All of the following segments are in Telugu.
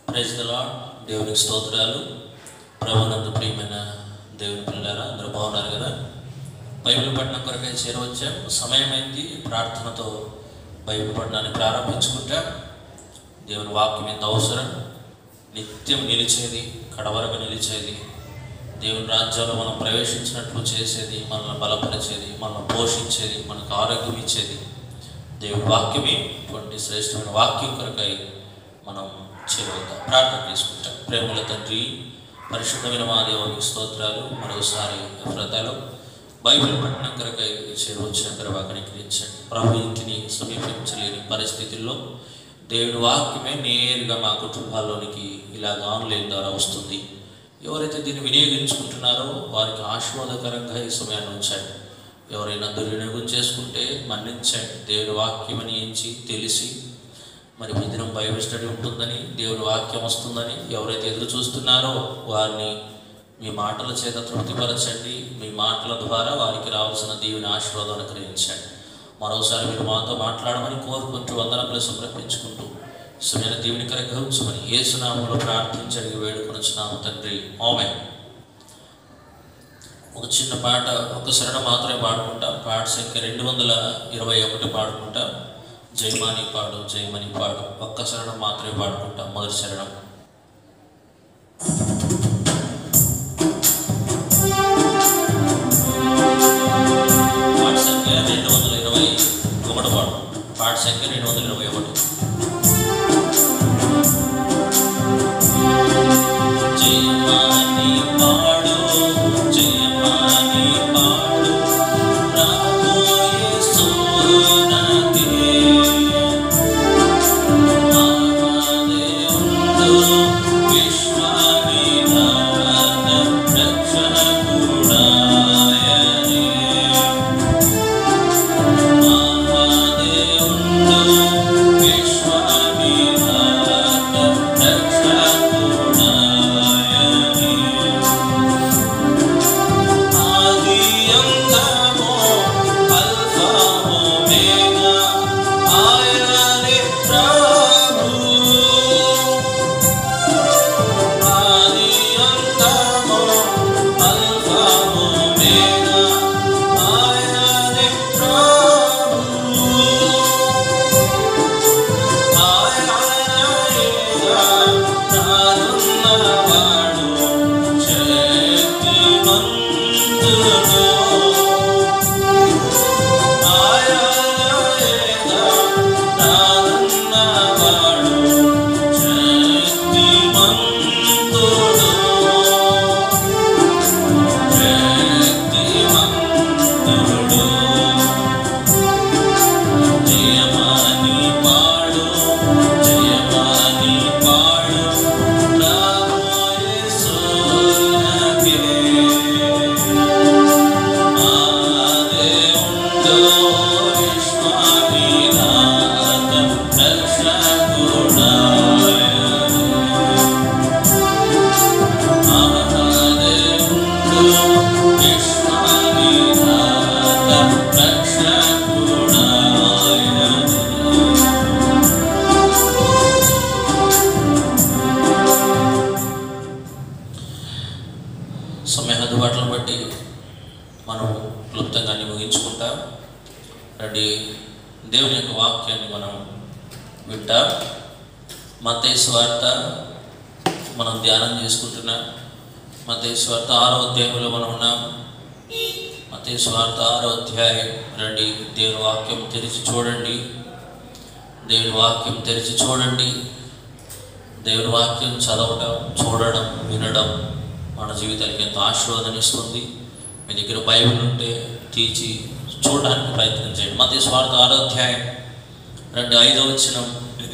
Praise the lord. దేవునికి స్తోత్రాలు. ప్రభునందు ప్రియమైన దేవుని పిల్లారా, అందరూ బాగున్నారు కదా? బైబిల్ పఠనం కొరకై చేరవచ్చాం. సమయమైంది. ప్రార్థనతో బైబిల్ పఠనాన్ని ప్రారంభించుకుంటా. దేవుని వాక్యం ఎంత అవసరం, నిత్యం నిలిచేది, కడవరకు నిలిచేది, దేవుని రాజ్యంలో మనం ప్రవేశించినట్లు చేసేది, మనల్ని బలపరిచేది, మనల్ని పోషించేది, మనకు ఆరోగ్యం ఇచ్చేది దేవుని వాక్యమే. ఇటువంటి శ్రేష్టమైన వాక్యం కొరకై మనం చేరవుతాం. ప్రార్థన చేసుకుంటాం. ప్రేమల తండ్రి, పరిశుద్ధమైన మా దేవునికి స్తోత్రాలు. మరోసారి వ్రతాలు బైబిల్ పఠనం కొరకై చేరవచ్చిన తర్వాత గ్రహించండి. ప్రభు ఇంటిని సమీపించలేని పరిస్థితుల్లో దేవుని వాక్యమే నేరుగా మా కుటుంబాల్లోనికి ఇలాగ ఆన్లైన్ ద్వారా వస్తుంది. ఎవరైతే దీన్ని వినియోగించుకుంటున్నారో వారికి ఆశీర్వాదకరంగా ఈ సమయాన్ని ఉంచండి. ఎవరైనా దుర్వినియోగం చేసుకుంటే మన్నించండి. దేవుని వాక్యం అని ఎంచి తెలిసి మరి ఈ దినం బైబిల్ స్టడీ ఉంటుందని, దేవుని వాక్యం వస్తుందని ఎవరైతే ఎదురు చూస్తున్నారో వారిని మీ మాటల చేత తృప్తిపరచండి. మీ మాటల ద్వారా వారికి రావాల్సిన దేవుని ఆశీర్వాదం అనుగ్రహించండి. మరోసారి మీరు మాతో మాట్లాడమని కోరుకుంటూ వందనములు సమర్పించుకుంటూ సమయాన్ని దేవుని కరగా ఉంచమని యేసు నామములో ప్రార్థించడానికి వేడుకొనుచున్నాము తండ్రి. ఆమేన్. ఒక చిన్న పాట, ఒక శరణం మాత్రమే పాడుకుంటాం. పాట సంఖ్య 221 పాడుకుంటాం. జయమాని పాడు, జయమని పాడు. ఒక్క శరణం మాత్రమే పాడుకుంటాం. మొదటి శరణం. పాట సంఖ్య 221 పాడు. పాట సంఖ్య 221. జయమాని పాడు, జయమాని పాడు, ప్రభు యేసు నాకే మహాదేవుడు విశ్వవిధాత రక్షకుడాయనే. మహాదేవుడు విశ్వవిధాత రక్షకుడాయనే. ఆది అంతము అల్ఫా ఒమేగా ఆయనే ప్రభు. ఆది అంతము అల్ఫా ఒమేగా ఆయనే ప్రభు. ఆయనయేగా రానున్నవాడు శక్తిమంతుడు. ఆయనయేగా రానున్నవాడు శక్తిమంతుడు. శక్తిమంతుడు. జయమాని పాడు, జయమాని పాడు, ప్రభు యేసు నాకే మహాదేవుడు విశ్వవిధాత రక్షకుడాయనే. మహాదేవుడు విశ్వవిధాత రక్షకుడాయనే. సమయ అందుబాటులను బట్టి మనం క్లుప్తంగాన్ని ముగించుకుంటాం. రండి, దేవుని యొక్క వాక్యాన్ని మనం వింటాం. మత్తయి సువార్త మనం ధ్యానం చేసుకుంటున్నాం. మత్తయి సువార్త 6వ అధ్యాయంలో మనం ఉన్నాం. మత్తయి సువార్త 6వ అధ్యాయం. రండి, దేవుని వాక్యం తెరిచి చూడండి. దేవుని వాక్యం తెరిచి చూడండి. దేవుని వాక్యం చదవటం, చూడడం, వినడం మన జీవితానికి ఎంతో ఆశీర్వాదం ఇస్తుంది. మీ దగ్గర బైబిల్ ఉంటే తీసి చూడడానికి ప్రయత్నం చేయండి. మత్తయి సువార్త 6వ అధ్యాయం. రండి, 5వ వచనం,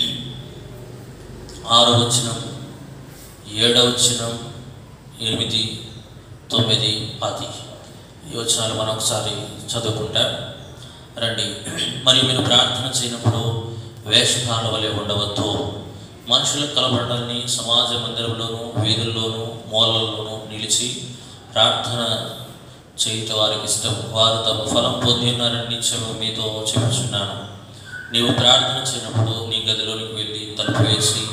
6వ వచనం, 7వ వచనం, 8, 9, 10 ఈ వచనాలు మనం ఒకసారి చదువుకుంటాం. రండి. మరియు మీరు ప్రార్థన చేయనప్పుడు వేషధారుల వలె ఉండవద్దు. మనుషులకు కలబడాన్ని సమాజ మందిరంలోనూ వీధుల్లోనూ మూలల్లోనూ నిలిచి ప్రార్థన చేయుట వారికి ఇష్టం. వారు తమ ఫలం పొందినారని మీతో చెప్పుచున్నాను. నీవు ప్రార్థన చేయనప్పుడు నీ గదిలోనికి వెళ్ళి తలుపు వేసి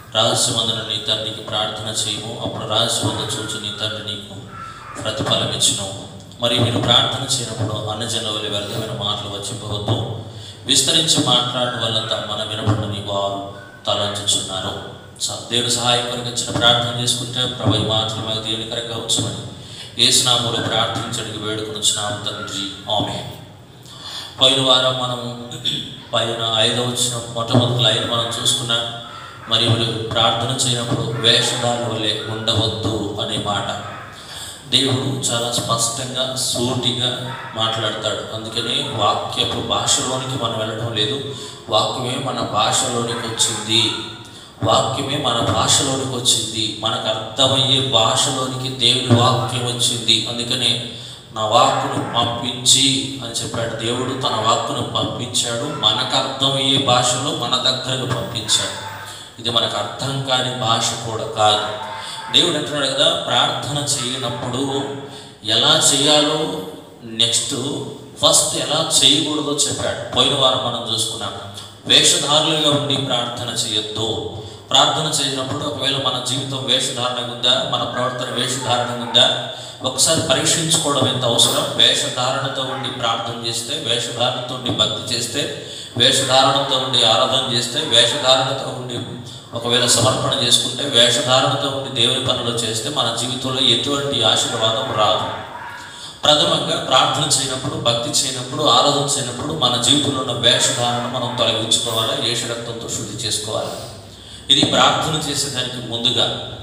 రహస్యమందున నీ తండ్రికి ప్రార్థన చేయము, అప్పుడు రహస్యమందు చూచి నీ తండ్రి నీకు ప్రతిఫలం ఇచ్చును. మరి మీరు ప్రార్థన చేయనప్పుడు అన్నజనుల వలె వ్యర్థమైన మాటలు వచ్చిపోవద్దు, విస్తరించి మాట్లాడడం వల్ల మన వినపడని వారు తలంచుచున్నారు. దేవుని సహాయం కొరకు వచ్చిన ప్రార్థన చేసుకుంటే ప్రభు ఈ మాటలు మాకు దేవుని కరెక్ట్గా ఉంచమని యేసు నామములో ప్రార్థించడానికి వేడుకొనుచున్నాము తండ్రి, ఆమేన్. పోయిన వారం మనం పైన 5వ వచనం మొట్టమొదటి లైన్ మనం చూసుకున్నాం. మరి ప్రార్థన చేయనప్పుడు వేషధారుల వలె ఉండవద్దు అనే మాట దేవుడు చాలా స్పష్టంగా సూటిగా మాట్లాడతాడు. అందుకని వాక్యపు భాషలోనికి మనం వెళ్ళడం లేదు, వాక్యమే మన భాషలోనికి వచ్చింది, వాక్యమే మన భాషలోనికి వచ్చింది, మనకు అర్థమయ్యే భాషలోనికి దేవుని వాక్యం వచ్చింది. అందుకనే నా వాక్కును పంపించి అని చెప్పాడు దేవుడు. తన వాక్కును పంపించాడు, మనకు అర్థమయ్యే భాషలో మన దగ్గరకు పంపించాడు. ఇది మనకు అర్థం కాని భాష కూడా కాదు. దేవుడు అంటున్నాడు కదా, ప్రార్థన చేయనప్పుడు ఎలా చేయాలో, నెక్స్ట్ ఫస్ట్ ఎలా చేయకూడదో చెప్పాడు. పోయిన వారం మనం చూసుకున్నాం. వేషధారులుగా ఉండి ప్రార్థన చేయొద్దు. ప్రార్థన చేసినప్పుడు ఒకవేళ మన జీవితం వేషధారణగా ఉందా, మన ప్రవర్తన వేషధారణగా ఉందా, ఒకసారి పరీక్షించుకోవడం ఎంత అవసరం. వేషధారణతో ఉండి ప్రార్థన చేస్తే, వేషధారణతో ఉండి భక్తి చేస్తే, వేషధారణతో ఉండి ఆరాధన చేస్తే, వేషధారణతో ఉండి ఒకవేళ సమర్పణ చేసుకుంటే, వేషధారణతో ఉండి దేవుని పనులు చేస్తే మన జీవితంలో ఎటువంటి ఆశీర్వాదం రాదు. ప్రథమంగా ప్రార్థన చేయనప్పుడు, భక్తి చేయనప్పుడు, ఆరాధన చేయనప్పుడు మన జీవితంలో ఉన్న వేషధారణ మనం తొలగించుకోవాలి, యేసు రక్తంతో శుద్ధి చేసుకోవాలి. ఇది ప్రార్థన చేసేదానికి ముందుగా.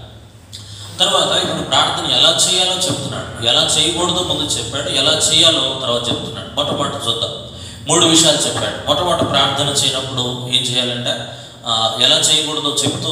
తర్వాత ఇప్పుడు ప్రార్థన ఎలా చేయాలో చెప్తున్నాడు, ఎలా చేయకూడదో ముందు చెప్పాడు, ఎలా చేయాలో తర్వాత చెప్తున్నాడు. మొట్టమొదటి చూద్దాం. 3 విషయాలు చెప్పాడు. మొట్టమొదటి ప్రార్థన చేయనప్పుడు ఏం చేయాలంటే ఎలా చేయకూడదో చెప్తూ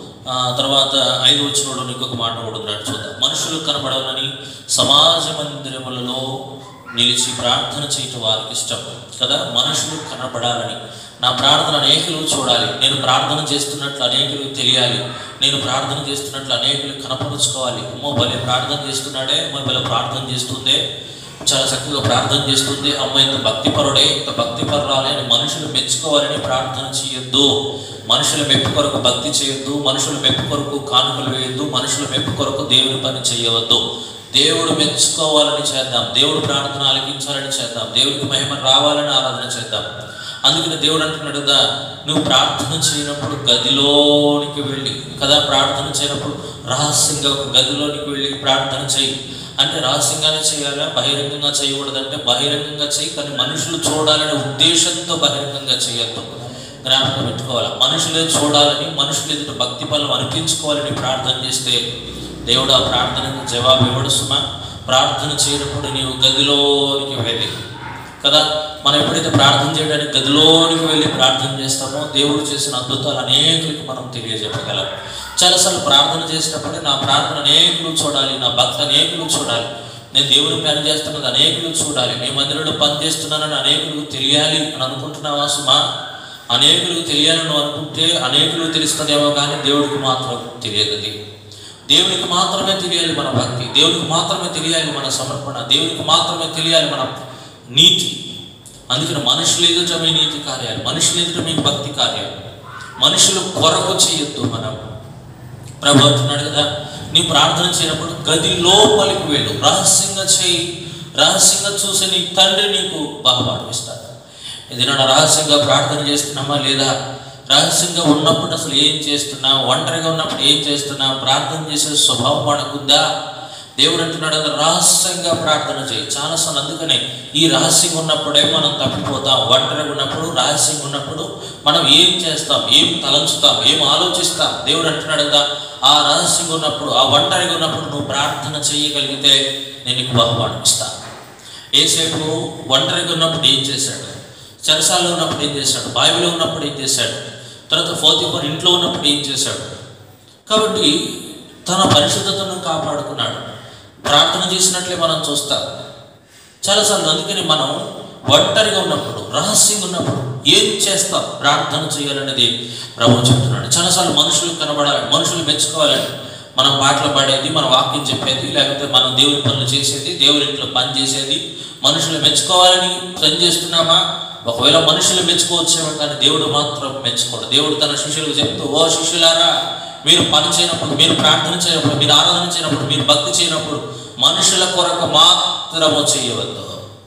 తర్వాత 5వ వచనంలో ఇంకొక మాట కూడా ఉన్నాడు, చూద్దాం. మనుషులు కనబడాలని సమాజ మందిరములలో నిలిచి ప్రార్థన చేయటం వారికి ఇష్టం కదా. మనుషులు కనబడాలని, నా ప్రార్థన అనేకులు చూడాలి, నేను ప్రార్థన చేస్తున్నట్లు అనేకులు తెలియాలి, నేను ప్రార్థన చేస్తున్నట్లు అనేకులు కనపరుచుకోవాలి. అమ్మో భలే ప్రార్థన చేస్తున్నాడే, అమ్మో భలే ప్రార్థన చేస్తుందే, చాలా చక్కగా ప్రార్థన చేస్తుంది, అమ్మ ఇంత భక్తిపరుడే, ఇంత భక్తిపరురాలే అని మనుషులు మెచ్చుకోవాలని ప్రార్థన చేయొద్దు. మనుషుల మెప్పు కొరకు భక్తి చేయొద్దు, మనుషుల మెప్పు కొరకు కానుకలు వేయొద్దు, మనుషుల మెప్పు కొరకు దేవుని పని చేయవద్దు. దేవుడు మెచ్చుకోవాలని చేద్దాం, దేవుడు ప్రార్థన ఆలకించాలని చేద్దాం, దేవుడికి మహిమ రావాలని ఆరాధన చేద్దాం. అందుకని దేవుడు అంటున్నాడు కదా, నువ్వు ప్రార్థన చేయనప్పుడు గదిలోనికి వెళ్ళి కదా, ప్రార్థన చేయనప్పుడు రహస్యంగా ఒక గదిలోనికి వెళ్ళి ప్రార్థన చేయి అంటే రహస్యంగానే చేయాలా, బహిరంగంగా చేయకూడదంటే బహిరంగంగా చేయి, కానీ మనుషులు చూడాలనే ఉద్దేశంతో బహిరంగంగా చేయొద్దు. జ్ఞాపకం పెట్టుకోవాలి. మనుషులే చూడాలని, మనుషులు ఎదుట భక్తి ఫలం అనిపించుకోవాలని ప్రార్థన చేస్తే దేవుడు ఆ ప్రార్థనకు జవాబు ఇవ్వడు సుమా. ప్రార్థన చేయనప్పుడు నీవు గదిలోనికి వెళ్ళి కదా, మనం ఎప్పుడైతే ప్రార్థన చేయడానికి గదిలోనికి వెళ్ళి ప్రార్థన చేస్తామో దేవుడు చేసిన అద్భుతాలు అనేకులకి మనం తెలియజెప్పగలం. చాలాసార్లు ప్రార్థన చేసినప్పుడే నా ప్రార్థన అనేకులు చూడాలి, నా భక్తి అనేకులు చూడాలి, నేను దేవుని పని చేస్తున్నది అనేకులు చూడాలి, నీ మందిరంలో పని చేస్తున్నానని అనేకులకు తెలియాలి అని అనుకుంటున్నావా సుమా? అనేకులకు తెలియాలని అనుకుంటే అనేకులకు తెలుస్తుందేమో కానీ దేవుడికి మాత్రం తెలియదు. దేవునికి మాత్రమే తెలియాలి మన భక్తి, దేవునికి మాత్రమే తెలియాలి మన సమర్పణ, దేవునికి మాత్రమే తెలియాలి మన నీతి. అందుకని మనుషులు ఎదుట మీ నీతి కార్యాలు, మనుషులు ఎదుట మీ భక్తి కార్యాలు, మనుషులు కొరకు చేయొద్దు. మనం ప్రభు అంటున్నాడు కదా, నీ ప్రార్థన చేయనప్పుడు గది లోపలికి వెళ్ళు, రహస్యంగా చేయి, రహస్యంగా చూసి నీ తండ్రి నీకు బహుమానం ఇస్తాడు. ఇది నా రహస్యంగా ప్రార్థన చేస్తున్నామా లేదా, రహస్యంగా ఉన్నప్పుడు అసలు ఏం చేస్తున్నా, ఒంటరిగా ఉన్నప్పుడు ఏం చేస్తున్నా, ప్రార్థన చేసే స్వభావం మనకుందా? దేవుడు అంటున్నాడు కదా, రహస్యంగా ప్రార్థన చేయి. చాలాసార్లు అందుకనే ఈ రహస్యంగా ఉన్నప్పుడే మనం తప్పిపోతాం. ఒంటరిగా ఉన్నప్పుడు, రహస్యంగా ఉన్నప్పుడు మనం ఏం చేస్తాం, ఏం తలంచుతాం, ఏం ఆలోచిస్తాం. దేవుడు అంటున్నాడు కదా, ఆ రహస్యంగా ఉన్నప్పుడు, ఆ ఒంటరిగా ఉన్నప్పుడు నువ్వు ప్రార్థన చేయగలిగితే నేను నీకు బహుమానం ఇస్తాను. యేసేపు ఒంటరిగా ఉన్నప్పుడు ఏం చేశాడు, చెరసాలలో ఉన్నప్పుడు ఏం చేశాడు, బావిలో ఉన్నప్పుడు ఏం చేశాడు, తర్వాత పోతీఫరు ఇంట్లో ఉన్నప్పుడు ఏం చేశాడు. కాబట్టి తన పరిశుద్ధతను కాపాడుకున్నాడు. ప్రార్థన చేసినట్లే మనం చూస్తాం చాలాసార్లు. అందుకని మనం ఒంటరిగా ఉన్నప్పుడు, రహస్యంగా ఉన్నప్పుడు ఏం చేస్తాం, ప్రార్థన చేయాలనేది ప్రభువు చెప్తున్నాడు. చాలాసార్లు మనుషులు కనబడాలి, మనుషులు మెచ్చుకోవాలని మనం పాటలు పాడేది, మన వాక్యం చెప్పేది, లేకపోతే మనం దేవుని పనులు చేసేది, దేవుని ఇంట్లో పని చేసేది మనుషులు మెచ్చుకోవాలని పని చేస్తున్నామా? ఒకవేళ మనుషులు మెచ్చుకోవచ్చేమో కానీ దేవుడు మాత్రం మెచ్చుకోడు. దేవుడు తన శిష్యులకు చెప్తూ, ఓ శిష్యులారా మీరు పని చేయనప్పుడు, మీరు ప్రార్థన చేయనప్పుడు, మీరు ఆరాధన చేయనప్పుడు, మీరు భక్తి చేయనప్పుడు మనుషుల కొరకు మాత్రము చేయవద్దు.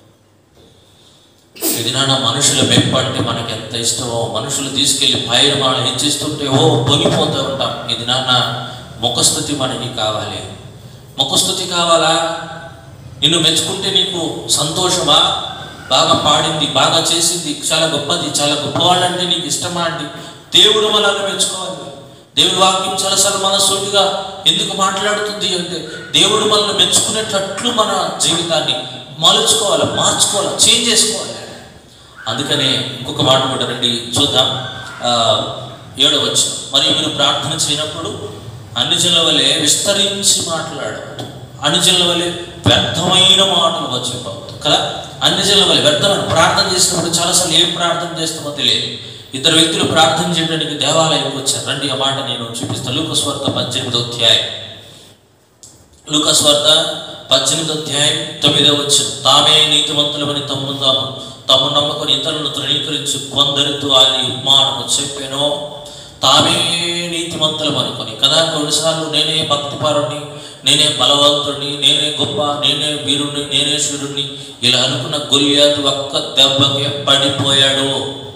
ఇది నాన్న మనుషుల మెప్పు అంటే మనకి ఎంత ఇష్టమో, మనుషులు తీసుకెళ్లి పైన మనం హెచ్చిస్తుంటే పొంగిపోతూ ఉంటాం. ఇది నాన్న ముఖస్థుతి మనకి కావాలి. ముఖస్థుతి కావాలా? నిన్ను మెచ్చుకుంటే నీకు సంతోషమా? బాగా పాడింది, బాగా చేసింది, చాలా గొప్పది, చాలా గొప్పవాళ్ళంటే నీకు ఇష్టమా అండి? దేవుడు మనల్ని మెచ్చుకోవాలి. దేవుడి వాక్యం చాలాసార్లు మనస్సుగా ఎందుకు మాట్లాడుతుంది అంటే దేవుడు మనల్ని మెచ్చుకునేటట్లు మన జీవితాన్ని మలుచుకోవాలి, మార్చుకోవాలి, చేంజ్ చేసుకోవాలి. అందుకనే ఇంకొక మాట కూడా రండి చూద్దాం. 7వ వచనం, మరియు మీరు ప్రార్థన చేయనప్పుడు అన్ని జనుల వలె విస్తరించి మాట్లాడవద్దు, అన్ని జనుల వలె వ్యర్థమైన మాటలు చెప్పవద్దు కదా. అన్ని జనుల వలె వ్యర్థమైన ప్రార్థన చేసినప్పుడు చాలాసార్లు ఏం ప్రార్థన చేస్తామో తెలియదు. ఇద్దరు వ్యక్తులు ప్రార్థన చేయడానికి దేవాలయంకి వచ్చారు. రండి ఆ మాట నేను చూపిస్తాను. లూకాసు వార్త 18వ అధ్యాయం, లూకాసు వార్త 18వ అధ్యాయం 9వ వచనం. తామే నీతిమంతులమని తమ్ము నమ్మకొని ఇతరులను తృణీకరించి కొందరితో ఆయన ఉపమానము చెప్పాను. తామే నీతిమంతులం అనుకొని కదా. కొన్నిసార్లు నేనే భక్తిపరుణ్ణి, నేనే బలవంతుడిని, నేనే గొప్ప, నేనే వీరుణ్ణి, నేనే శూరుణ్ణి ఇలా అనుకున్న గొల్యాతు ఒక్క దెబ్బకి పడిపోయాడు.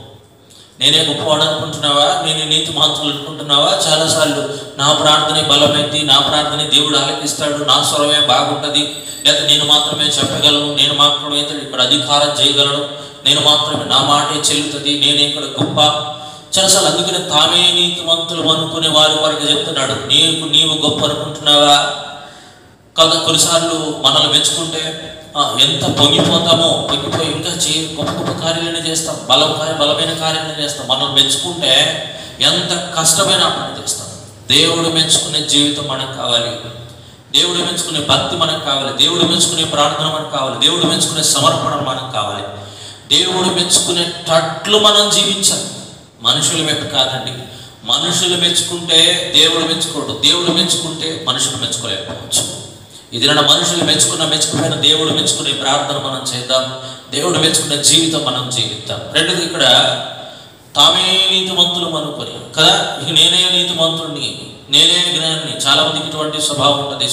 నేనే గొప్పవాడు అనుకుంటున్నావా? నేనే నీతిమంతులు అనుకుంటున్నావా? చాలాసార్లు నా ప్రార్థనే బలమైంది, నా ప్రార్థనే దేవుడు ఆలకిస్తాడు, నా స్వరమే బాగుంటుంది, లేదా నేను మాత్రమే చెప్పగలను, నేను మాత్రమే ఇక్కడ అధికారం చేయగలను, నేను మాత్రమే నా మాటే చెల్లుతుంది, నేనే ఇక్కడ గొప్ప. చాలాసార్లు అందుకనే తామే నీతిమంతులు అనుకునే వారి వరకు చెప్తున్నాడు. నీవు గొప్ప అనుకుంటున్నావా? కదా కొన్నిసార్లు మనల్ని మెచ్చుకుంటే ఎంత పొంగిపోతామో, పొంగిపోయి ఇంకా గొప్ప గొప్ప కార్యాలనే చేస్తాం, బలమైన కార్యాలనే చేస్తాం. మనల్ని మెచ్చుకుంటే ఎంత కష్టమైన పని చేస్తాం. దేవుడు మెచ్చుకునే జీవితం మనకు కావాలి, దేవుడు మెచ్చుకునే భక్తి మనకు కావాలి, దేవుడు మెచ్చుకునే ప్రార్థన మనకు కావాలి, దేవుడు మెచ్చుకునే సమర్పణ మనకు కావాలి. దేవుడు మెచ్చుకునేటట్లు మనం జీవించాలి. మనుషులు మెప్పు కాదండి. మనుషులు మెచ్చుకుంటే దేవుడు మెచ్చుకోడు, దేవుడు మెచ్చుకుంటే మనుషులు మెచ్చుకోలేకపోవచ్చు. ఇది నా మనుషులు మెచ్చుకుపోయిన దేవుడు మెచ్చుకునే ప్రార్థన మనం చేద్దాం, దేవుడు మెచ్చుకునే జీవితం మనం జీవిద్దాం. రెండోది ఇక్కడ తామే నీతిమంతులు అనుకొని కదా. ఇక నేనే నీతిమంతుడిని, నేనే జ్ఞాని. చాలా మందికి ఇటువంటి స్వభావం ఉంటుంది.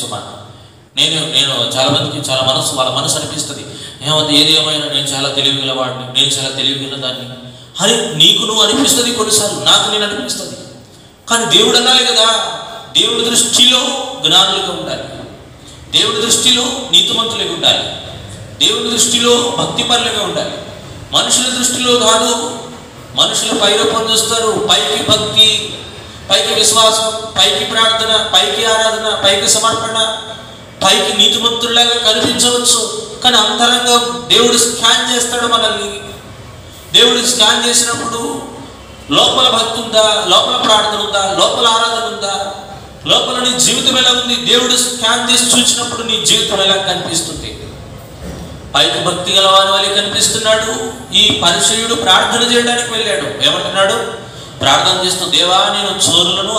నేను చాలా మందికి వాళ్ళ మనసు అనిపిస్తుంది, ఏది ఏమైనా నేను చాలా తెలివిగల వాడిని, నేను చాలా తెలివిగల దాన్ని అని నీకు నువ్వు అనిపిస్తుంది. కొన్నిసార్లు నాకు నేను అనిపిస్తుంది. కానీ దేవుడు అనాలి కదా, దేవుడి దృష్టిలో జ్ఞానులుగా ఉండాలి, దేవుడి దృష్టిలో నీతిమంతులుగా ఉండాలి, దేవుడి దృష్టిలో భక్తిపరులుగా ఉండాలి. మనుషుల దృష్టిలో కాదు. మనుషులు పై రూపం చూస్తారు, పైకి భక్తి, పైకి విశ్వాసం, పైకి ప్రార్థన, పైకి ఆరాధన, పైకి సమర్పణ, పైకి నీతిమంతుల్లాగా కనిపించవచ్చు. కానీ అంతరంగా దేవుడు స్కాన్ చేస్తాడు మనల్ని. దేవుడు స్కాన్ చేసినప్పుడు లోపల భక్తి ఉందా, లోపల ప్రార్థన ఉందా, లోపల ఆరాధన ఉందా, లోపల నీ జీవితం ఎలా ఉంది, దేవుడు స్కాన్ చేసి చూసినప్పుడు నీ జీవితం ఎలా కనిపిస్తుంది. పైకి భక్తి గలవాని వల్ల కనిపిస్తున్నాడు. ఈ పరిసయ్యుడు ప్రార్థన చేయడానికి వెళ్ళాడు. ఏమంటున్నాడు? ప్రార్థన చేస్తూ, దేవా నేను చోరులను,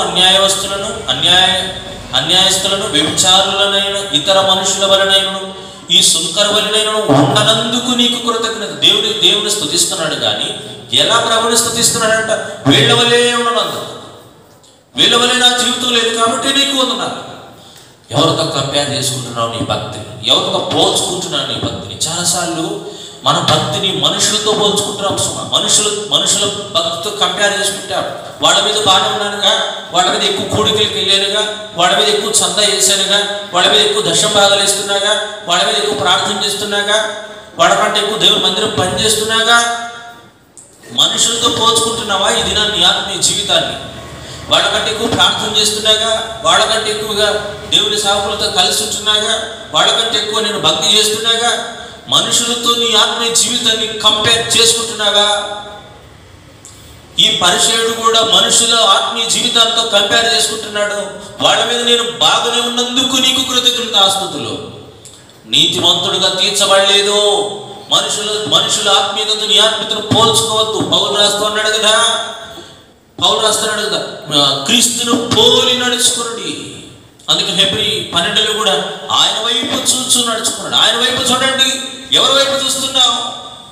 అన్యాయస్తులను, వ్యభిచారులనైన ఇతర మనుషుల వలనైనను, ఈ సుంకర వలనైనను ఉండనందుకు నీకు కృతజ్ఞత. దేవుని స్తుతిస్తున్నాడు. కానీ ఎలా ప్రభుని స్తుతిస్తున్నాడంట? వీళ్ళ వలే ఉండనందుకు, వీళ్ళ వలే నా జీవితం లేదు కాబట్టి నీకు వందనాలు. ఎవరితో కంపేర్ చేసుకుంటున్నావు నీ భక్తిని? ఎవరితో పోల్చుకుంటున్నావు నీ భక్తిని? చాలాసార్లు మన భక్తిని మనుషులతో పోల్చుకుంటున్నాం. మనుషుల భక్తితో కంపేర్ చేసుకుంటాం. వాళ్ళ మీద బాగానే ఉన్నానుగా, వాళ్ళ మీద ఎక్కువ కూడికలకు వెళ్ళానుగా, వాళ్ళ మీద ఎక్కువ చందా వేసానుగా, వాళ్ళ మీద ఎక్కువ దశం భాగాలు ఇస్తున్నాగా, వాళ్ళ మీద ఎక్కువ ప్రార్థన చేస్తున్నాగా, వాళ్ళకంటే ఎక్కువ దేవుని మందిరం పని చేస్తున్నాగా. మనుషులతో పోల్చుకుంటున్నావా ఇది నీ ఆత్మీయ జీవితాన్ని? వాళ్ళకంటే ఎక్కువ ప్రార్థన చేస్తున్నాగా, వాళ్ళకంటే ఎక్కువగా దేవుని సేవకులతో కలిసి ఉంటున్నాగా, వాళ్ళకంటే ఎక్కువ నేను భక్తి చేస్తున్నాగా. మనుషులతో నీ ఆత్మీయ జీవితాన్ని కంపేర్ చేసుకుంటున్నాగా. ఈ పరిచయుడు కూడా మనుషుల ఆత్మీయ జీవితాలతో కంపేర్ చేసుకుంటున్నాడు. వాళ్ళ మీద నేను బాగానే ఉన్నందుకు నీకు కృతజ్ఞతాస్తుతులు. నీతిమంతుడుగా తీర్చబడలేదు. మనుషుల ఆత్మీయతతో నీ ఆత్మీయతను పోల్చుకోవద్దు. పౌలు రాస్తున్నాడు కదా, క్రీస్తును పోలి నడుచుకున్నాడు. అందుకే హెబ్రీ 12లో కూడా ఆయన వైపు చూచు నడుచుకున్నాడు. ఆయన వైపు చూడండి. ఎవరి వైపు చూస్తున్నావు?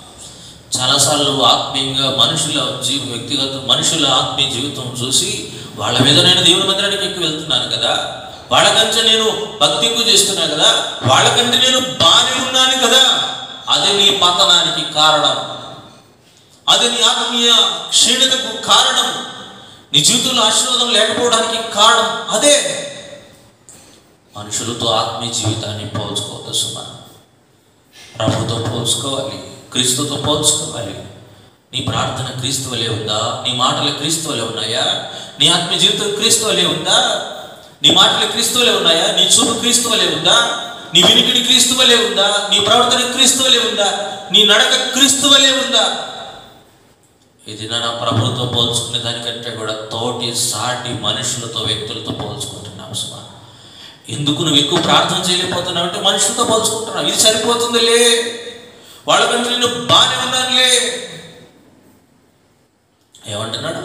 చాలాసార్లు ఆత్మీయంగా మనుషుల ఆత్మీయ జీవితం చూసి వాళ్ళ మీద నేను దేవుని మందిరానికి ఎక్కువ వెళ్తున్నాను కదా, వాళ్ళకంటే నేను భక్తి ఎక్కువ చేస్తున్నాను కదా, వాళ్ళకంటే నేను బాగానే ఉన్నాను కదా. అది నీ పతనానికి కారణం, అది నీ ఆత్మీయ క్షీణతకు కారణం, నీ జీవితంలో ఆశీర్వాదం లేకపోవడానికి కారణం అదే. మనుషులతో ఆత్మీయ జీవితాన్ని పోల్చుకోవద్దు సుమా. ప్రభుతో పోల్చుకోవాలి, క్రీస్తుతో పోల్చుకోవాలి. నీ ప్రార్థన క్రీస్తు వలె ఉందా? నీ మాటలు క్రీస్తు వలె ఉన్నాయా? నీ ఆత్మీయ జీవితం క్రీస్తు వలె ఉందా? నీ మాటలు క్రీస్తు వలె ఉన్నాయా? నీ చూపు క్రీస్తు వలె ఉందా? నీ వినికిడి క్రీస్తు వలె ఉందా? నీ ప్రవర్తన క్రీస్తు వలె ఉందా? నీ నడక క్రీస్తు వలె ఉందా? ఇది నా ప్రభుత్వంతో పోల్చుకునే దానికంటే కూడా తోటి సాటి మనుషులతో, వ్యక్తులతో పోల్చుకుంటున్నావు సుమా. ఎందుకు నువ్వు ఎక్కువ ప్రార్థన చేయలేకపోతున్నావు అంటే మనుషులతో పోల్చుకుంటున్నావు. ఇది సరిపోతుందిలే, వాళ్ళకంటే నేను బాగానే ఉన్నానులే. ఏమంటున్నాడు?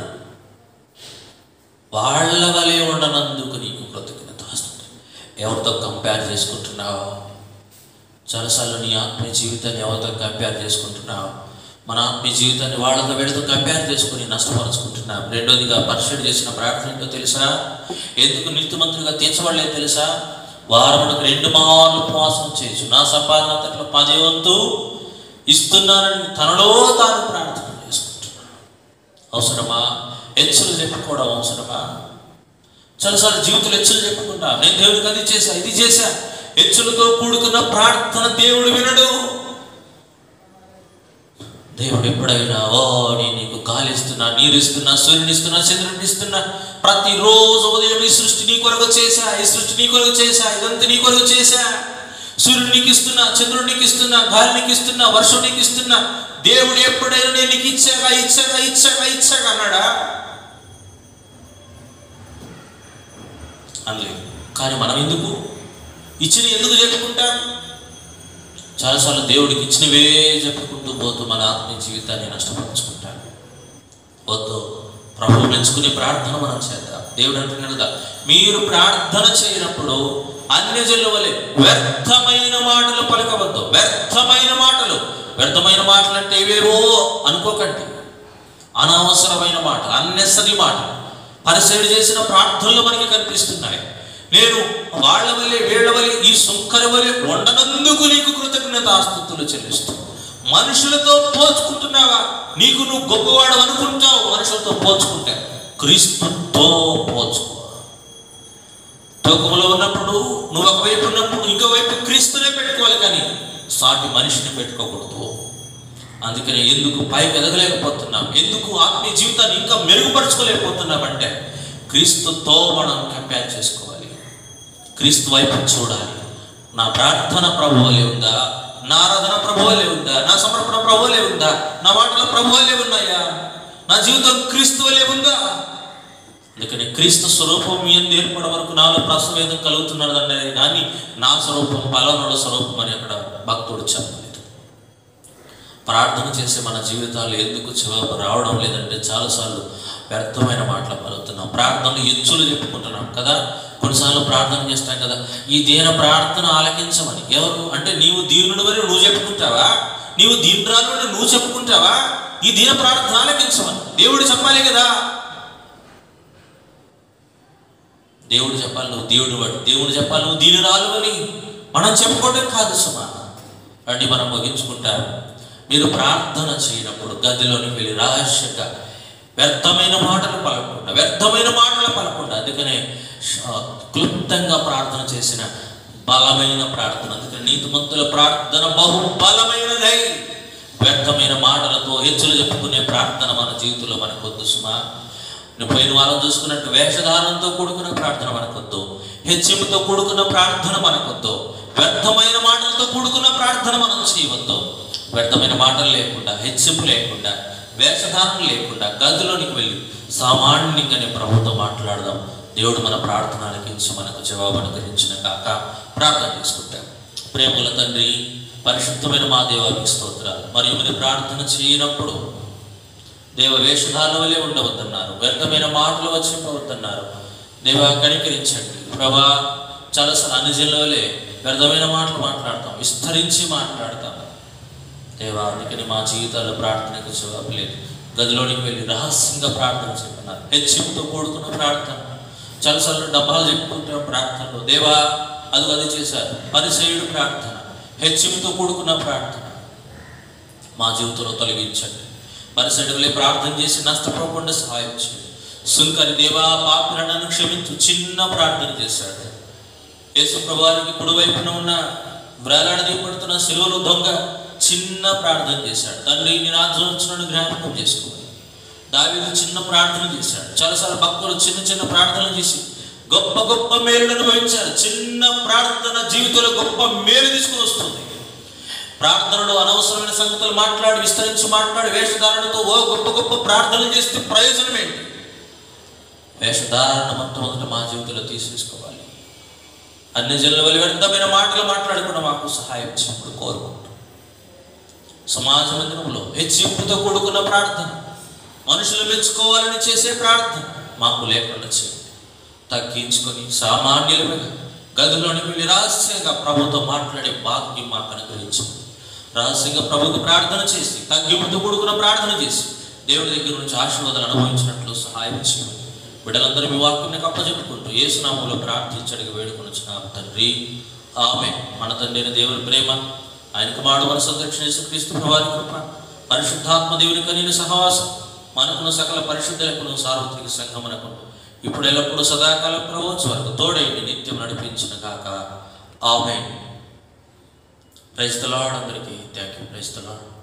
వాళ్ళ వలె ఉండనందుకు నీకు కృతజ్ఞత వస్తుంది. ఎవరితో కంపేర్ చేసుకుంటున్నావు? చాలాసార్లు నీ ఆత్మీయ జీవితాన్ని ఎవరితో కంపేర్ చేసుకుంటున్నావు? మన ఆత్మీయ జీవితాన్ని వాళ్ళతో వీళ్ళతో కంపేర్ చేసుకుని నష్టపరుచుకుంటున్నాం. రెండోదిగా పరిశీలన చేసిన ప్రార్థన ఏంటో తెలుసా? ఎందుకు నీతిమంతులుగా తీర్చబడలేదు తెలుసా? వారమునకు 2 మార్లు ఉపవాసం చేయొచ్చు, నా సంపాదన అంతట్లో 10 వంతు ఇస్తున్నానని తనలో తాను ప్రార్థన చేసుకుంటున్నాను. అవసరమా? హెచ్చులు చెప్పుకోవడం అవసరమా? చాలాసార్లు జీవితంలో హెచ్చులు చెప్పుకుంటా, నేను దేవుడికి అది చేశా, ఇది చేశా. హెచ్చులతో కూడుకున్న ప్రార్థన దేవుడు వినడు. దేవుడు ఎప్పుడైనా నేను నీకు గాలి ఇస్తున్నా, నీరు ఇస్తున్నా, సూర్యుని ఇస్తున్నా, చంద్రుని ఇస్తున్నా, ప్రతిరోజు ఉదయం ఈ సృష్టి నీ కొరకు చేశా, ఈ సృష్టి నీ కొరకు చేశా, ఇదంతా నీ కొరకు చేశా, సూర్యుడు నీకు ఇస్తున్నా, చంద్రుడు నీకు ఇస్తున్నా, గాలి నీకు ఇస్తున్నా, వర్షం నీకు ఇస్తున్నా. దేవుడు ఎప్పుడైనా నేను నీకు ఇచ్చాగా అన్నాడా? అనలేదు. కానీ మనం ఎందుకు ఎందుకు చెప్పుకుంటాం? చాలాసార్లు దేవుడికి ఇచ్చినవే చెప్పుకుంటూ పోతూ మన ఆత్మీయ జీవితాన్ని నష్టపరుచుకుంటాడు. వద్దు, ప్రభువు మెచ్చుకునే ప్రార్థన మనం చేద్దాం. దేవుడు అంటున్నాడు కదా, మీరు ప్రార్థన చేయనప్పుడు అన్యజనుల వలె వ్యర్థమైన మాటలు పలకవద్దు. వ్యర్థమైన మాటలు అంటే ఏవేవో అనుకోకండి. అనవసరమైన మాట, అన్నెసరీ మాట పరిశీలన చేసిన ప్రార్థనలు మనకి కనిపిస్తున్నాయి. నేను వాళ్ళ వల్లే వీళ్ళ వల్లే ఈ సుంకర వల్లే ఉండనందుకు నీకు కృతజ్ఞతాస్తుతులు చెల్లిస్తూ. మనుషులతో పోల్చుకుంటున్నావా? నీకు నువ్వు గొప్పవాడు అనుకుంటావు. మనుషులతో పోల్చుకుంటా, క్రీస్తుతో పోల్చుకో. తూకంలో ఉన్నప్పుడు నువ్వు ఒకవైపు ఉన్నప్పుడు ఇంకోవైపు క్రీస్తునే పెట్టుకోవాలి, కానీ సాటి మనిషిని పెట్టుకోకూడదు. అందుకని ఎందుకు పైకి ఎదగలేకపోతున్నాం, ఎందుకు ఆత్మీయ జీవితాన్ని ఇంకా మెరుగుపరచుకోలేకపోతున్నామంటే క్రీస్తుతో మనం కంపేర్ చేసుకోవాలి, క్రీస్తు వైపు చూడాలి. నా ప్రార్థన ప్రభువులే ఉందా? నా ఆరాధన ప్రభువులే ఉందా? నా సమర్పణ ప్రభువులే ఉందా? నా మాటల ప్రభువులే ఉన్నాయా? నా జీవితం క్రీస్తువలే ఉందా? అందుకని క్రీస్తు స్వరూపం ఎందు ఏర్పడే వరకు నాలో ప్రసవేదం కలుగుతున్నదంటే కానీ నా స్వరూపం పలానాడు స్వరూపం అని అక్కడ భక్తుడు చెప్పలేదు. ప్రార్థన చేసే మన జీవితాలు ఎందుకు జవాబు రావడం లేదంటే చాలాసార్లు వ్యర్థమైన మాటలు పలుకుతున్నాం. ప్రార్థనలు ఎచ్చులు చెప్పుకుంటున్నాం కదా. కొన్నిసార్లు ప్రార్థన చేస్తాం కదా, ఈ దీన ప్రార్థన ఆలకించమని. ఎవరు అంటే నీవు దీనుడు వరకు నువ్వు చెప్పుకుంటావా? నీవు దీనురాలు అంటే నువ్వు చెప్పుకుంటావా? ఈ దీన ప్రార్థన ఆలకించమని దేవుడు చెప్పాలి కదా. దేవుడు చెప్పాలి నువ్వు దేవుడు వాడు, దేవుడు చెప్పాలి నువ్వు దీనురాలు అని మనం చెప్పుకోవడం కాదు సుమా. రండి మనం ముగించుకుంటాం. మీరు ప్రార్థన చేయనప్పుడు గదిలోనికి వెళ్ళి రహస్యంగా వ్యర్థమైన మాటలు పలకుండా అందుకనే క్లుప్తంగా ప్రార్థన చేసిన బలమైన ప్రార్థన. అందుకని నీతిమంతుల ప్రార్థన బహు బలమైనదై. వ్యర్థమైన మాటలతో హెచ్చులు చెప్పుకునే ప్రార్థన మన జీవితంలో మనకొద్దు సుమా. నువ్వు పోయిన వారం చూసుకున్నట్టు వేషధారణంతో కూడుకున్న ప్రార్థన మనకొద్దు, హెచ్చింపుతో కూడుకున్న ప్రార్థన మనకొద్దు, వ్యర్థమైన మాటలతో కూడుకున్న ప్రార్థన మనం చేయవద్దు. వ్యర్థమైన మాటలు లేకుండా, హెచ్చింపు లేకుండా, వేషధారణ లేకుండా గదిలోనికి వెళ్ళి సామాన్యంగానే ప్రభుతో మాట్లాడదాం. దేవుడు మన ప్రార్థన ఆలకించి మనకు జవాబు అనుగ్రహించిన కాక ప్రార్థన చేసుకుంటాం. ప్రేమల తండ్రి, పరిశుద్ధమైన మా దేవానికి స్తోత్రాలు. మరియు మీరు ప్రార్థన చేయనప్పుడు దేవ వేషధారణ వలె ఉండవద్దన్నారు, వ్యర్థమైన మాటలు వచ్చిపోవద్దన్నారు. దేవా కనికరించండి ప్రభా. చాలాసార్లు అన్యజనుల వలె వ్యర్థమైన మాటలు మాట్లాడతాం, విస్తరించి మాట్లాడతాం దేవా. అందుకని మా జీవితాల్లో ప్రార్థనకు జవాబు లేదు. గదిలోనికి వెళ్ళి రహస్యంగా ప్రార్థన చెప్పన్నారు. హెచ్చింపుతో కూడుకున్న ప్రార్థన, చలసలు డబ్బాలు చెప్పుకుంటున్న ప్రార్థనలో దేవా అది చేశారు. పరిసయ్యుడు ప్రార్థన, హెచ్చింపుతో కూడుకున్న ప్రార్థన మా జీవితంలో తొలగించండి. పరిసయ్యులే ప్రార్థన చేసి నష్టపోకుండా సహాయం చేయండి. సుంకరి దేవా పాపిలను క్షమించు చిన్న ప్రార్థన చేశాడు. యేసు ప్రభువారికి కుడివైపున ఉన్న వేలాడదీయబడుతున్న శిలువలో దొంగ చిన్న ప్రార్థన చేశాడు. తండ్రి నీ రాజ్యం వచ్చినను జ్ఞాపకం చేసుకోవాలి. దావీదు చిన్న ప్రార్థన చేశాడు. చాలాసార్లు భక్తులు చిన్న చిన్న ప్రార్థనలు చేసి గొప్ప గొప్ప మేలును అనుభవించారు. చిన్న ప్రార్థన జీవితంలో గొప్ప మేలు తీసుకుని వస్తుంది. ప్రార్థనలో అనవసరమైన సంగతులు మాట్లాడి విస్తరించి మాట్లాడి వేషధారణతో గొప్ప గొప్ప ప్రార్థనలు చేస్తే ప్రయోజనం ఏంటి? వేషధారణ మొట్టమొదట మా జీవితంలో తీసేసుకోవాలి. అన్ని జనుల వల్ల వ్యర్థమైన మాటలు మాట్లాడకుండా మాకు సహాయం చేయమని కోరుకుంటాం. సమాజ మందిరంలో హెచ్చింపుతో కూడుకున్న ప్రార్థన, మనుషులు మెచ్చుకోవాలని చేసే ప్రార్థన మాకు లేకుండా చేయండి. తగ్గించుకొని సామాన్యులుగా గదిలోనికి వెళ్ళి రహస్యంగా ప్రభుతో మాట్లాడే భాగ్యం మాకు అనుగ్రహించండి. రహస్యంగా ప్రభుకు ప్రార్థన చేసి తగ్గింపుతో కూడుకున్న ప్రార్థన చేసి దేవుడి దగ్గర నుంచి ఆశీర్వాదాలు అనుభవించినట్లు సహాయం చేయమని బిడ్డలందరూ మీ వాక్యం అప్పచెప్పుకుంటూ యేసు నామములో ప్రార్థించడానికి వేడుకొనుచున్నాము తండ్రి, ఆమేన్. మన తండ్రి దేవుని ప్రేమ, ఆయన కుమారుడు మన సంరక్షణ యేసుక్రీస్తు ప్రభువారి కృప, పరిశుద్ధాత్మ దేవుని కనీని సహవాసం మనకును సకల పరిశుద్ధులకును సార్వత్రిక సంఘమునకు ఇప్పుడు ఎల్లప్పుడూ సదాకాలం ప్రభుత్వం వరకు తోడైండి నిత్యం నడిపించిన కాక ఆమేన్. Praise the lord. అందరికీ thank you. Praise the lord.